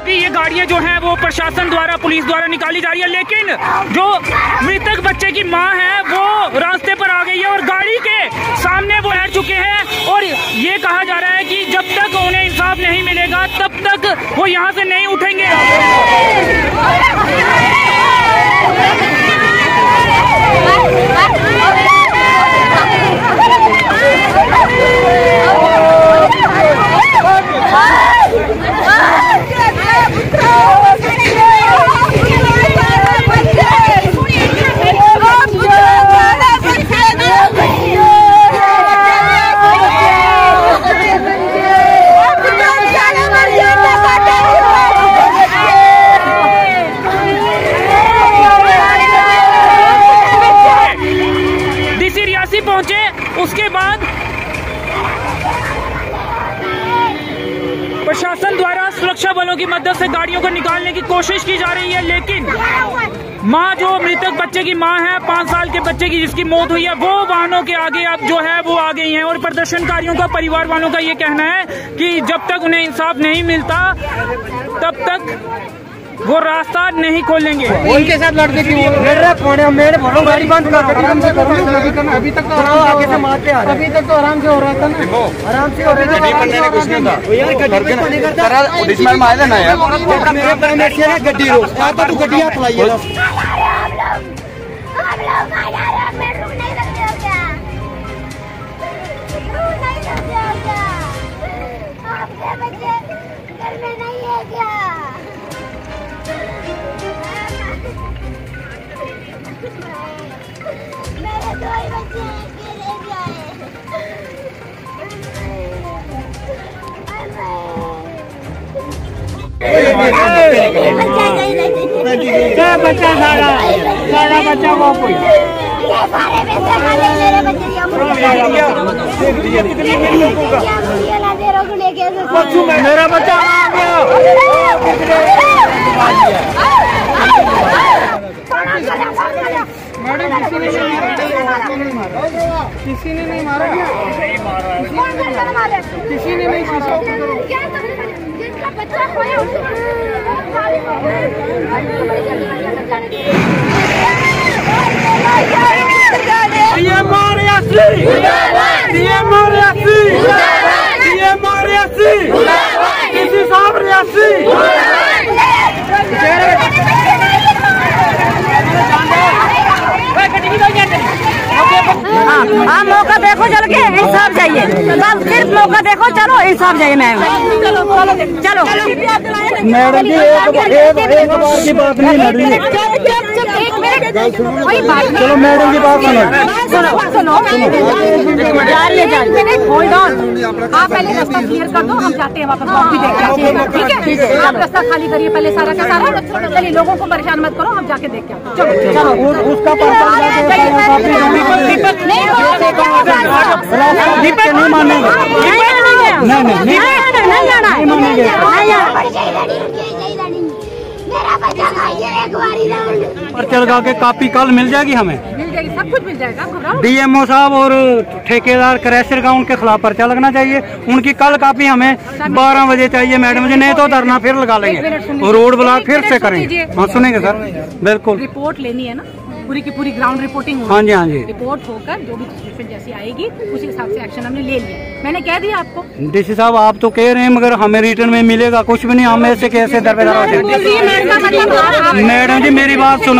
कि ये गाड़ियां जो हैं वो प्रशासन द्वारा, पुलिस द्वारा निकाली जा रही है, लेकिन जो मृतक बच्चे की मां है वो रास्ते पर आ गई है और गाड़ी के सामने वो रह चुके हैं। और ये कहा जा रहा है कि जब तक उन्हें इंसाफ नहीं मिलेगा तब तक वो यहाँ से नहीं उठेंगे। पहुंचे, उसके बाद प्रशासन द्वारा सुरक्षा बलों की मदद से गाड़ियों को निकालने की कोशिश की जा रही है, लेकिन मां, जो मृतक बच्चे की मां है, 5 साल के बच्चे की जिसकी मौत हुई है, वो वाहनों के आगे अब जो है वो आ गई हैं। और प्रदर्शनकारियों का, परिवार वालों का ये कहना है कि जब तक उन्हें इंसाफ नहीं मिलता तब तक वो रास्ता नहीं खोलेंगे। उनके साथ लड़ने की लड़ रहे, मेरे भरो गाड़ी बंद कर, अभी तक तो आगे से मारते आ रहे, अभी तक तो आराम से हो रहा था ना, आराम से हो रहा था, कुछ नहीं था यार। गड्डी रो तू गड्डियां चलाइए। मेरे 2 ही बच्चे क्या बच्चा सारा बच्चा वो कोई मेरा बच्चा आ गया। मैडम किसी ने नहीं मारा, किसी ने नहीं शीशा। हाँ, मौका देखो, चल के इंसाफ जाइए, बस सिर्फ मौका देखो, चलो इंसाफ जाइए। मैम चलो मैडम जी, एक बार की बात नहीं लड़ रही है। चलो मैडम की बात सुनो, होल्ड ऑन, आप पहले रास्ता क्लियर कर दो, हम जाते हैं वापस, कॉपी देख के, ठीक है? आप रास्ता खाली करिए पहले सारा का सारा। चलिए, लोगों को परेशान मत करो, हम जाके देख के आते। चलो उसका दीपक नहीं मानेगा, पर्चा लगा के कापी कल मिल जाएगी, हमें मिल जाएगी, सब कुछ मिल जाएगा। डीएमओ साहब और ठेकेदार क्रैशर का उनके खिलाफ पर्चा लगना चाहिए। उनकी कल कापी हमें 12 बजे चाहिए मैडम जी, नहीं तो धरना फिर लगा लेंगे, रोड ब्लॉक फिर से करेंगे। हाँ सुनेंगे सर, बिल्कुल। रिपोर्ट लेनी है ना, पूरी की पूरी ग्राउंड रिपोर्टिंग। हाँ जी, हाँ जी। रिपोर्ट होकर जो भी सिचुएशन जैसी आएगी उसी हिसाब से एक्शन हमने ले लिया। मैंने कह दिया आपको। डीसी साहब आप तो कह रहे हैं, मगर हमें रिटर्न में मिलेगा कुछ भी नहीं, हम ऐसे कैसे दरबेदार हो जाएंगे? मैडम जी मेरी बात सुनो,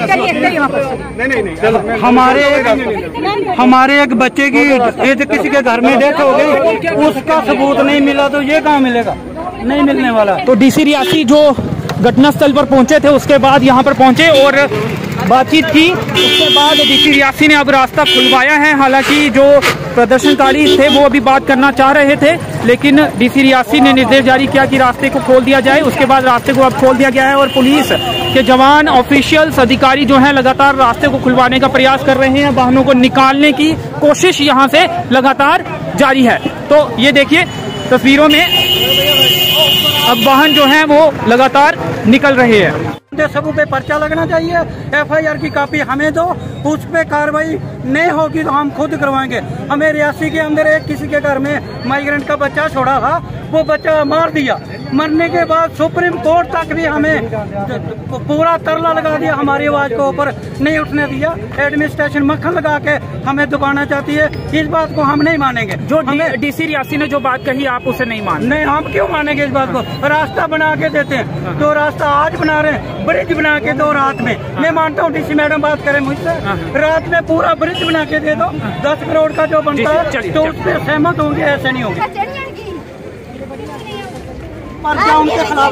हमारे एक बच्चे की किसी के घर में डेथ हो गई, उसका सबूत नहीं मिला तो ये कहाँ मिलेगा? नहीं मिलने वाला। तो डीसी रियासी जो घटनास्थल पर पहुंचे थे, उसके बाद यहाँ पर पहुंचे और बातचीत की। उसके बाद डीसी रियासी ने अब रास्ता खुलवाया है। हालांकि जो प्रदर्शनकारी थे वो अभी बात करना चाह रहे थे, लेकिन डीसी रियासी ने निर्देश जारी किया कि रास्ते को खोल दिया जाए। उसके बाद रास्ते को अब खोल दिया गया है और पुलिस के जवान, ऑफिशियल्स, अधिकारी जो हैं लगातार रास्ते को खुलवाने का प्रयास कर रहे हैं। वाहनों को निकालने की कोशिश यहाँ से लगातार जारी है। तो ये देखिए तस्वीरों में अब वाहन जो हैं वो लगातार निकल रहे हैं। सबों पे पर्चा लगना चाहिए, FIR की कॉपी हमें दो, उस पे कार्रवाई नहीं होगी तो हम खुद करवाएंगे। हमें रियासी के अंदर एक किसी के घर में माइग्रेंट का बच्चा छोड़ा था, वो बच्चा मार दिया, मरने के बाद सुप्रीम कोर्ट तक भी हमें पूरा तरला लगा दिया, हमारी आवाज को ऊपर नहीं उठने दिया। एडमिनिस्ट्रेशन मक्खन लगा के हमें दुकाना चाहती है, इस बात को हम नहीं मानेंगे। जो DC रियासी ने जो बात कही आप उसे नहीं मान? नहीं, हम क्यों मानेंगे इस बात को? रास्ता बना के देते हैं, तो रास्ता आज बना रहे हैं, ब्रिज बना के दो रात में। मैं मानता हूँ DC मैडम बात करें मुझसे, रात में पूरा ब्रिज बना के दे दो, 10 करोड़ का जो बनता है तो उस पर सहमत होंगे, ऐसे नहीं होंगे। उनके खिलाफ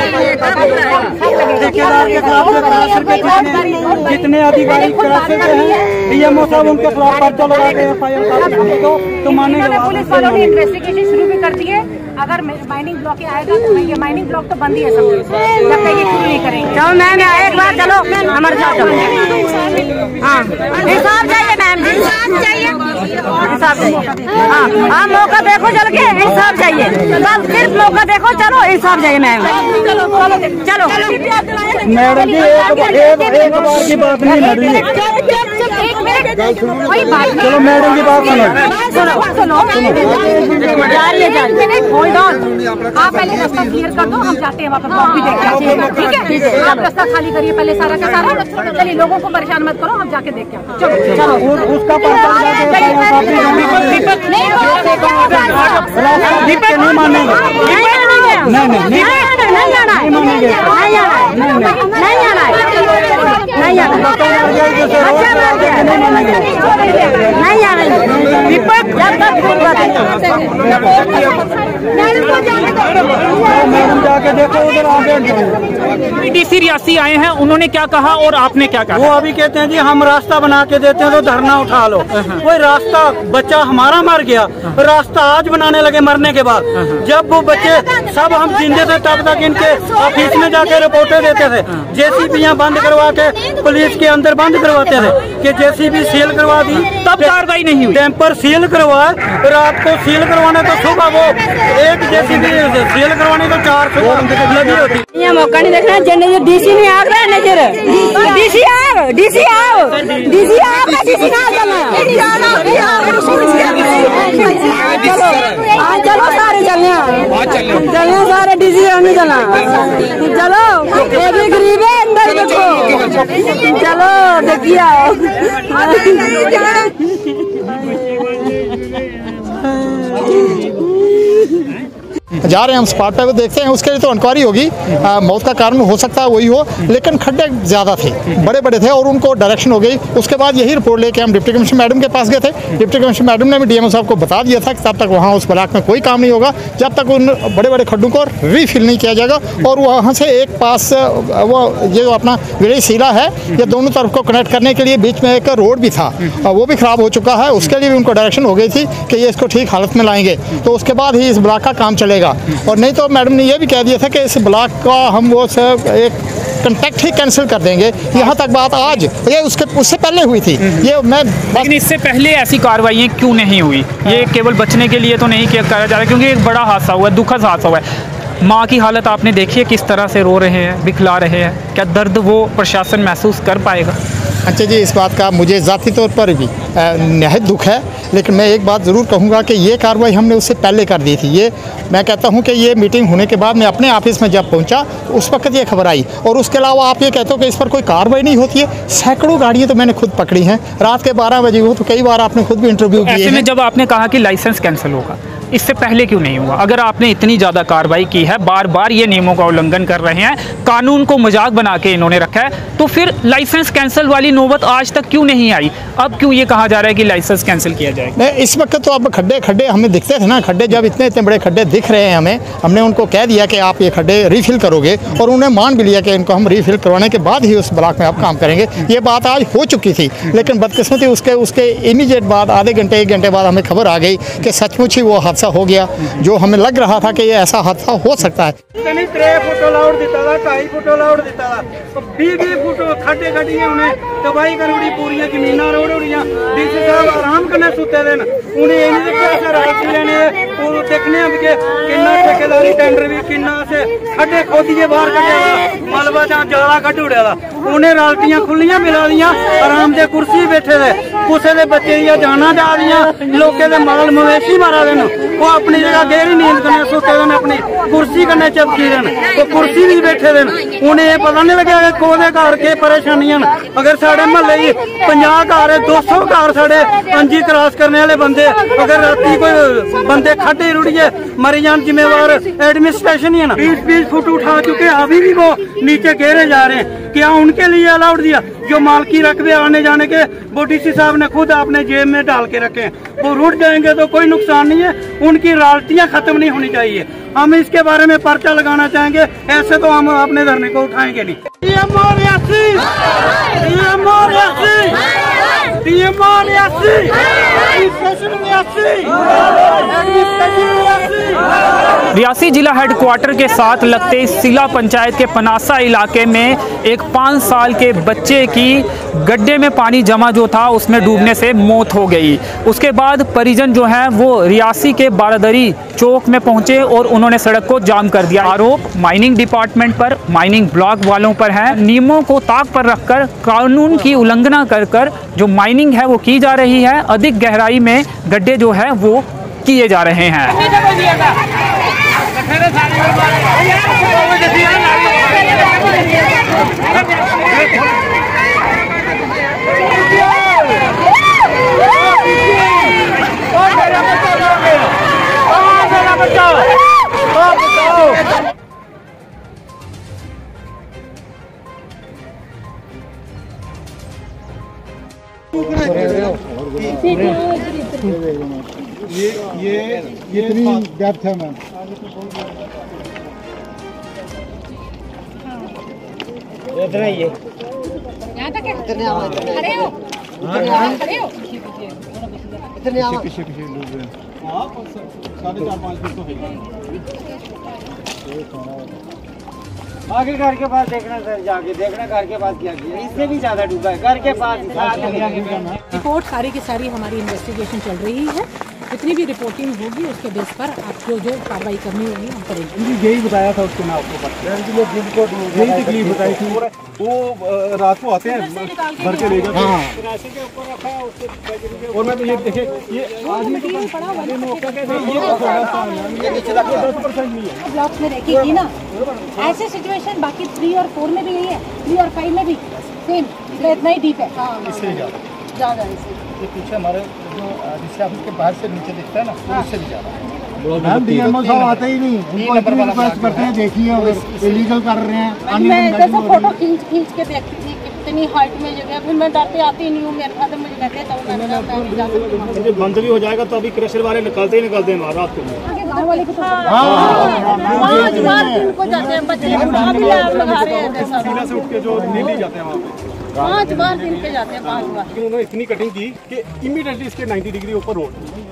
ठेकेदार के खिलाफ जितने अधिकारी हैं DMO साहब उनके खिलाफ पर्चा लगा के FIR तो मानेंगे। पुलिस वालों ने इन्वेस्टिगेशन शुरू भी कर दी है। अगर माइनिंग ब्लॉक आएगा तो ये माइनिंग ब्लॉक तो बंद ही है सब, जब तक ये शुरू नहीं करेंगे। चलो मैम एक बार चलो हमारे साथ चलो। हाँ इंसाफ चाहिए मैम, इंसाफ चाहिए, इंसाफ चाहिए। हाँ मौका देखो चल के, इंसाफ चाहिए, बस सिर्फ मौका देखो, चलो इंसाफ चाहिए मैम। चलो मैडम जी एक बार की बात नहीं, चलो मैडम की बात सुनो, आप पहले रास्ता क्लियर कर दो, हम जाते हैं वहाँ पर ब्लॉक भी देख के, ठीक है? आप रास्ता खाली करिए पहले सारा का सारा, चलिए लोगों को परेशान मत करो, हम जाके देख के चलो उसका नहीं मानेंगे, जाके देखो उधर आगे DC रियासी आए हैं, उन्होंने क्या कहा और आपने क्या कहा? वो अभी कहते हैं जी हम रास्ता बना के देते हैं तो धरना उठा लो। कोई रास्ता, बच्चा हमारा मर गया, रास्ता आज बनाने लगे मरने के बाद। जब वो बच्चे सब हम जिंदे थे तब तक इनके ऑफिस में जाके रिपोर्टें देते थे, JCB बंद करवा के पुलिस के अंदर बंद करवाते थे कि JCB सील करवा दी, तब कार्रवाई नहीं हुई। टेम्पर सील करवाए, रात को सील करवाने तो सुबह वो एक JCB सील करवाने तो 4 सुबह लगी होती। मौका नहीं देखना, DC नहीं आ रहा है नजर, DC आओ, DC आओ, DC आओ, DC ना चलो सारे चलने सारे DC नहीं चलना, चलो ये भी गरीब है अंदर देखो, चलो देखिए आओ। जा रहे हैं हम स्पॉट पे, देखते हैं उसके लिए तो इंक्वायरी होगी, मौत का कारण हो सकता है वही हो, लेकिन खड्डे ज़्यादा थे, बड़े बड़े थे और उनको डायरेक्शन हो गई। उसके बाद यही रिपोर्ट लेके हम डिप्टी कमिश्नर मैडम के पास गए थे। डिप्टी कमिश्नर मैडम ने भी DMO साहब को बता दिया था कि तब तक वहाँ उस ब्लॉक में कोई काम नहीं होगा जब तक उन बड़े बड़े खड्डों को रीफिल नहीं किया जाएगा। और वहाँ से एक पास वो ये जो अपना विलेज सीला है, ये दोनों तरफ को कनेक्ट करने के लिए बीच में एक रोड भी था, वो भी ख़राब हो चुका है, उसके लिए भी उनको डायरेक्शन हो गई थी कि ये इसको ठीक हालत में लाएंगे, तो उसके बाद ही इस ब्लॉक का काम चलेगा। और नहीं तो मैडम ने यह भी कह दिया था कि इस ब्लॉक का हम वो सब एक कॉन्ट्रैक्ट ही कैंसिल कर देंगे। यहाँ तक बात आज ये उससे पहले हुई थी। ये मैं लेकिन इससे पहले ऐसी कार्रवाई क्यों नहीं हुई? ये केवल बचने के लिए तो नहीं किया करा जा रहा, क्योंकि एक बड़ा हादसा हुआ है, दुखद हादसा हुआ है। माँ की हालत आपने देखी है, किस तरह से रो रहे हैं, बिखला रहे हैं, क्या दर्द वो प्रशासन महसूस कर पाएगा? अच्छा जी, इस बात का मुझे ज़ाती तौर पर भी निहायत दुख है, लेकिन मैं एक बात ज़रूर कहूँगा कि ये कार्रवाई हमने उससे पहले कर दी थी। ये मैं कहता हूँ कि ये मीटिंग होने के बाद मैं अपने ऑफिस में जब पहुँचा उस वक्त ये खबर आई। और उसके अलावा आप ये कहते हो कि इस पर कोई कार्रवाई नहीं होती है। सैकड़ों गाड़ियाँ तो मैंने खुद पकड़ी हैं, रात के 12 बजे हो, तो कई बार आपने खुद भी इंटरव्यू किए। ऐसे में जब आपने कहा कि लाइसेंस कैंसिल होगा, इससे पहले क्यों नहीं हुआ? अगर आपने इतनी ज़्यादा कार्रवाई की है, बार बार ये नियमों का उल्लंघन कर रहे हैं, कानून को मजाक बना के इन्होंने रखा है, तो फिर लाइसेंस कैंसिल वाली नौबत आज तक क्यों नहीं आई? अब क्यों ये कहा जा रहा है कि लाइसेंस कैंसिल किया जाएगा? नहीं, इस वक्त तो अब खड्डे हमें दिखते थे ना, खड्डे जब इतने बड़े खड्डे दिख रहे हैं हमें, हमने उनको कह दिया कि आप ये खड्डे रीफिल करोगे, और उन्हें मान भी लिया कि इनको हम रीफिल करवाने के बाद ही उस ब्लॉक में आप काम करेंगे। ये बात आज हो चुकी थी, लेकिन बदकिस्मती उसके इमीडिएट बाद आधे घंटे 1 घंटे बाद हमें खबर आ गई कि सचमुच ही वो हादसा हादसा हो गया, जो हमें लग रहा था कि ये ऐसा हादसा हो सकता है। 3 फुट अलाउड दिता था, 2.5 फुट अलाउड दिता था, 20 फुट खड्डे खड्डियां उन्हें तबाही कर उड़ी, पूरी जमीना रोड उड़ियां। डीसी साहब आराम करने सुते दिन उन्हें ये नहीं देखा राशि लेने देखने किन्ना ठेकेदारी टेंडर भी किन्ना से खड्डे खोदिए बाहर कड्ढिया मलबा ज्यादा कड्ढ उड़िया था। उन्हें राल्टियां खुलियां मिला दियां, आराम से कुर्सी बैठे थे, कुछ दे बच्चे दियां जाना जा रही, लोगों के माल मवेशी मारा देन, वो अपनी जगह गहरी नींद करने सुते दिन, अपनी कुर्सी कन्ने चपकी देन, वो कुर्सी भी बैठे देन। उन्हें ये पता नहीं लगे कोदे घर के परेशानियां। अगर साढ़े महल्ले 50 घर है, 200 घर साढ़े अंजी क्रॉस करने वाले बंदे, अगर राती कोई बंदे खड्डे रुड़िए मरी जान, जिम्मेवार एडमिनिस्ट्रेशन ही है ना। 20 फुट उठा चुके, अभी भी वो नीचे घेरे जा रहे हैं। क्या उनके लिए अलाउड दिया? जो मालकी रकबे आने जाने के वो डीसी साहब ने खुद अपने जेब में डाल के रखे हैं, वो रुट जाएंगे तो कोई नुकसान नहीं है, उनकी रॉयल्टियां खत्म नहीं होनी चाहिए। हम इसके बारे में पर्चा लगाना चाहेंगे, ऐसे तो हम अपने धरने को उठाएंगे नहीं। रियासी जिला हेडक्वार्टर के साथ लगते सिला पंचायत के पनासा इलाके में एक 5 साल के बच्चे की गड्ढे में पानी जमा जो था उसमें डूबने से मौत हो गई। उसके बाद परिजन जो है वो रियासी के बारादरी चौक में पहुंचे और उन्होंने सड़क को जाम कर दिया। आरोप माइनिंग डिपार्टमेंट पर, माइनिंग ब्लॉक वालों पर है। नियमों को ताक पर रखकर कानून की उल्लंघना कर जो माइनिंग है वो की जा रही है। अधिक गहराई में गड्ढे जो है वो किए जा रहे हैं। ये इतनी डेप्थ है मैम। इतना ही है, यहाँ तक है। खड़े हो, खड़े हो, पीछे डूब रहे हैं। 4.5-5 फीट तो है। आगे घर के पास देखना सर, जाके देखना घर के पास क्या किया, इससे भी ज्यादा डूबा है घर के पास। रिपोर्ट सारी की सारी हमारी इन्वेस्टिगेशन चल रही है, जितनी भी रिपोर्टिंग होगी उसके बेस पर आप जो कार्रवाई करनी होगी हम करेंगे। यही बताया था उसको, मैं आपको यही तकलीफ बताई थी। वो रात को आते हैं भर के ले जाते हैं और मैं तो ये देखे ये आदमी ब्लॉक में रखेगी ना, ऐसे सिचुएशन बाकी 3 और 4 में भी यही है, 3 और 5 में भी सेम, इतना ही डीप है। इससे ज़्यादा ये पीछे हमारे जो डीसी ऑफिस के बाहर से नीचे दिखता है ना, उससे भी ज़्यादा। मैम डीएमओ साहब आते ही नहीं, उनको रिक्वेस्ट करते हैं, देखिए अगर इलीगल कर रहे हैं। मैं जैसे फोटो खींच के देखती थी कितनी हाइट में जगह, फिर मैं डरते आती नहीं हूँ, मेरे फादर मुझे कहते हैं तब मैं बंद भी हो जाएगा तो अभी क्रशर वाले निकलते ही निकलते हैं रात को। गाँव वाले को 5 बार दिन को जाते हैं बच्चे, लगा रहे हैं से उठ के जो नीली जाते हैं वहाँ पे 5 बार दिन के जाते हैं, 5 बार। उन्होंने इतनी कटिंग की कि इमीडिएटली इसके 90 डिग्री ऊपर रोड